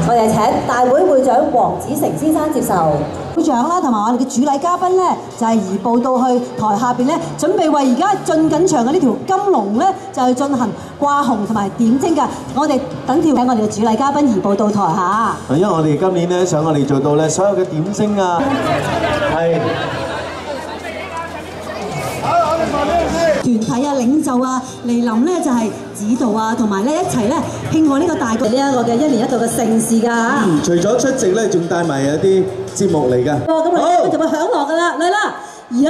我哋請大會會長黃子成先生接受。會長啦，同埋我哋嘅主禮嘉賓咧，就係移步到去台下邊咧，準備為而家進緊場嘅呢條金龍咧，就係進行掛紅同埋點睛㗎。我哋等條請我哋嘅主禮嘉賓移步到台下。 因為我哋今年咧想我哋做到咧所有嘅點睛啊，係。 團體啊、領袖啊嚟臨咧就係指導啊，同埋咧一齊咧慶賀呢個大局呢一個嘅一年一度嘅盛事㗎。 除咗出席咧，仲帶埋有啲節目嚟㗎。 咁我哋就會響落㗎啦，嚟啦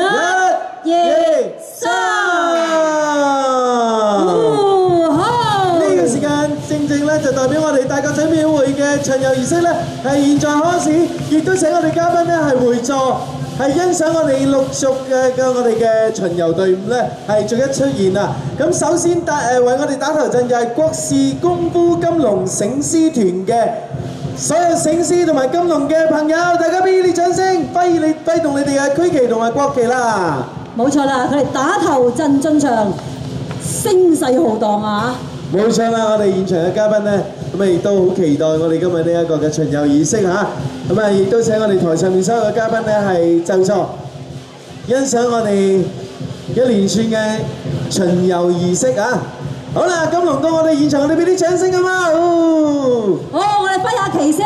！1、2、3，好！ 呢個時間正正咧就代表我哋大角咀廟會嘅巡遊儀式咧係現在開始，亦都請我哋嘉賓咧係會座。 係欣賞我哋陸續嘅我哋嘅巡遊隊伍咧，係逐一出現啊！咁首先為我哋打頭陣就係國事功夫金龍醒獅團嘅所有醒獅同埋金龍嘅朋友，大家俾啲掌聲，揮動你哋嘅區旗同埋國旗啦！ 冇錯啦，佢哋打頭陣進場，聲勢浩蕩啊！ 冇錯啦，我哋現場嘅嘉賓咧，咁啊亦都好期待我哋今日呢一個嘅巡遊儀式嚇，咁啊亦都請我哋台上面所有嘅嘉賓咧係就座，欣賞我哋一連串嘅巡遊儀式啊！好啦，金龍到我哋現場，我哋俾啲掌聲啊嘛！好， 我哋揮下旗先。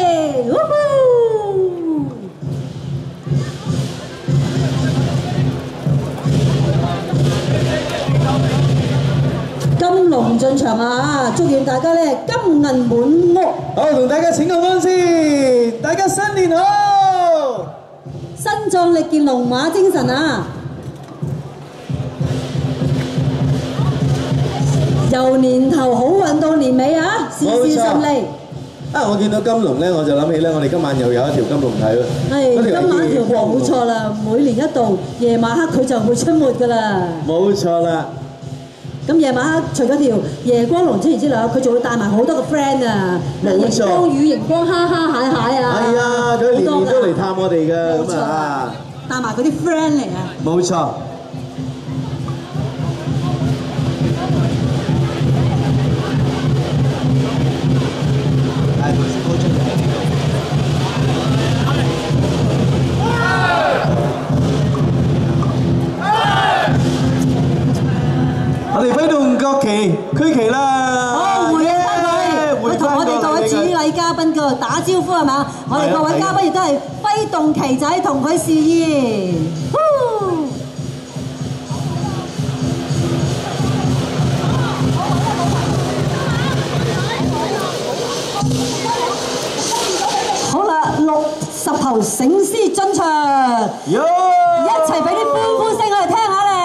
金龍進場啊！祝願大家咧金銀滿屋。 好，同大家請個安先，大家新年好， 身壯力健，龍馬精神啊！由年頭好運到年尾啊，事事順利。 啊！我見到金龍咧，我就諗起咧，我哋今晚又有一條金龍睇喎。 係，今晚條冇錯啦，每年一度，夜晚黑佢就會出沒㗎啦。 冇錯啦。 咁夜晚黑除咗條夜光龍之餘之外，佢仲會帶埋好多個 friend 啊，熒光魚、熒光蝦蝦蟹蟹啊， 係啊，佢年年都嚟探我哋㗎，咁啊， 帶埋嗰啲 friend 嚟啊， 冇錯。我哋揮動國旗、區旗啦！ 好，回應翻佢，會同我哋各位主禮嘉賓嗰度打招呼係嘛？我哋各位嘉賓亦都係揮動旗仔同佢示意。好啦，60頭醒獅進場，一齊俾啲歡呼聲我哋聽下咧！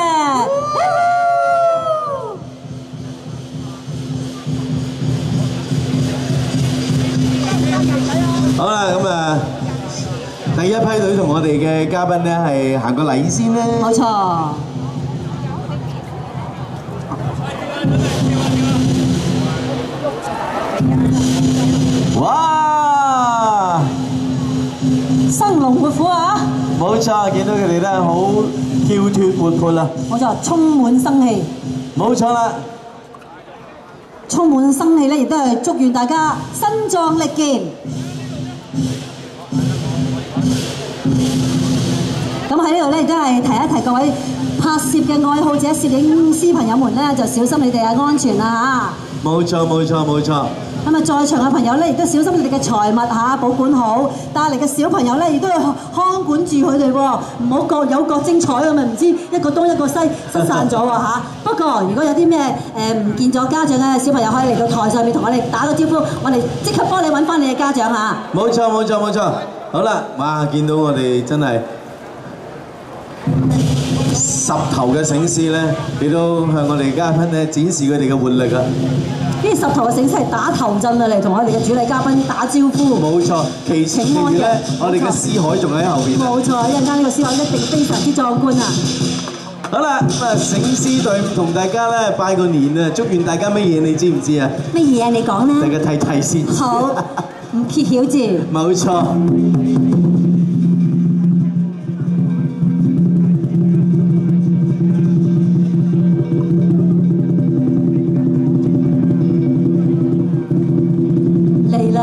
好啦，咁啊，第一批隊同我哋嘅嘉賓咧係行個禮先咧。 冇錯。 哇！ 生龍活虎啊！ 冇錯，見到佢哋咧好跳脫活潑啦。 冇錯，充滿生氣。 冇錯啦。 充滿生氣咧，亦都係祝願大家身壯力健。咁喺呢度咧，亦都係提一提各位拍攝嘅愛好者、攝影師朋友們咧，就小心你哋嘅安全啦嚇。冇錯，冇錯，冇錯。咁啊，在場嘅朋友咧，亦都小心你哋嘅財物嚇，保管好。帶嚟嘅小朋友咧，亦都要看管住佢哋喎，唔好各有各精彩咁啊！唔知一個東一個西失散咗喎嚇。不過如果有啲咩唔見咗家長嘅小朋友，可以嚟到台上面同我哋打個招呼，我哋即刻幫你揾翻你嘅家長嚇。冇錯，冇錯，冇錯。好啦，哇！見到我哋真係10頭嘅醒獅咧，亦都向我哋嘉賓咧展示佢哋嘅活力啊！呢10頭嘅醒獅係打頭陣啊，嚟同我哋嘅主禮嘉賓打招呼。冇錯，其次咧，我哋嘅獅海仲喺後邊。冇錯，一陣間呢個獅海一定非常之壯觀啊！好啦，咁啊醒獅隊同大家咧拜個年啊，祝願大家乜嘢？你知唔知啊？乜嘢啊？你講啦！大家睇睇先。好，唔揭曉住。冇錯。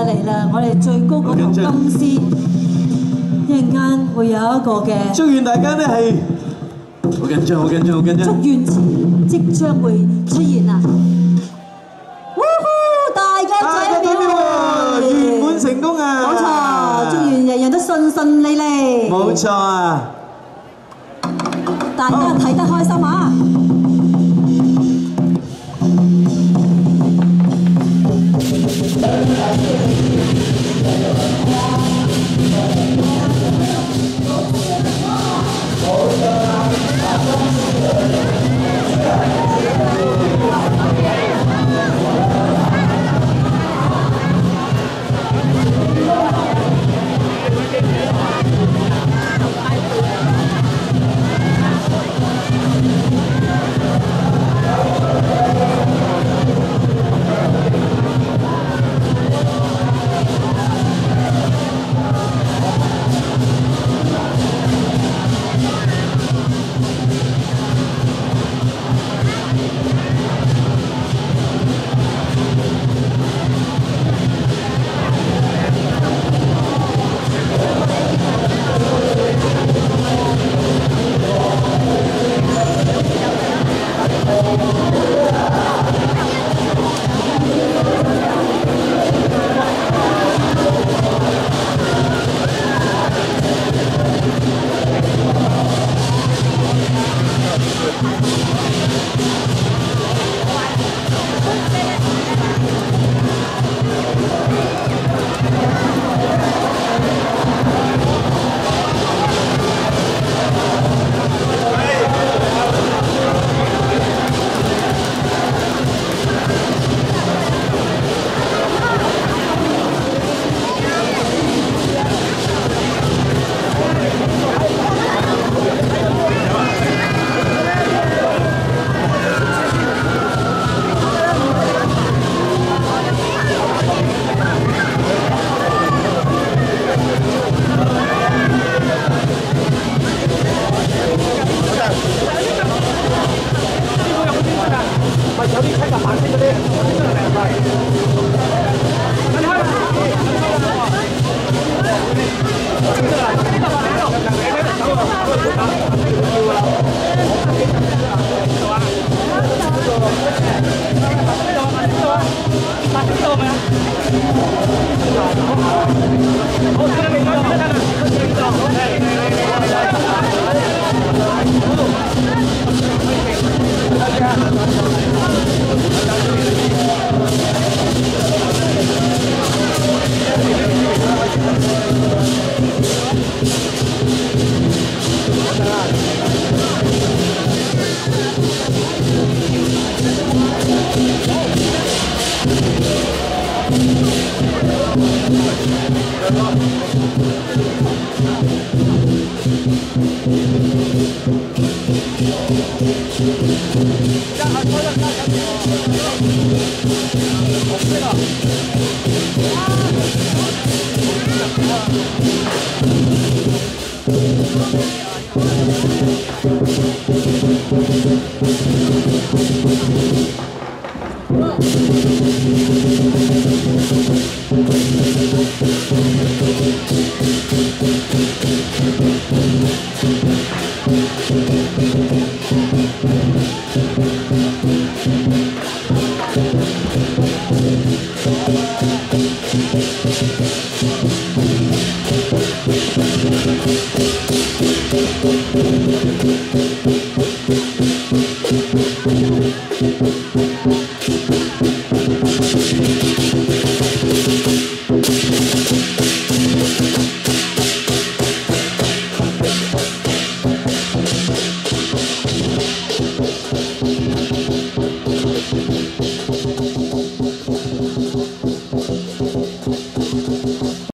嚟啦！我哋最高嗰個金絲，一陣間會有一個嘅。 祝願大家咧係好緊張，好緊張，好緊張。 祝願詞即將會出現啦！大家仔了， 圓滿成功啊！ 冇錯，祝願人人都順順利利。 冇錯啊！ 大家睇得開心啊！